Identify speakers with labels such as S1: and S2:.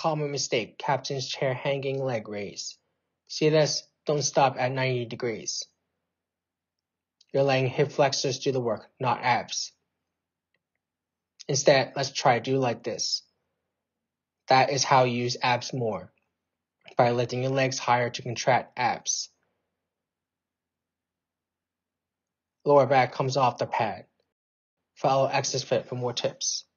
S1: Common mistake, captain's chair hanging leg raise. See this? Don't stop at 90 degrees. You're letting hip flexors do the work, not abs. Instead, let's try do like this. That is how you use abs more, by lifting your legs higher to contract abs. Lower back comes off the pad. Follow X's Fit for more tips.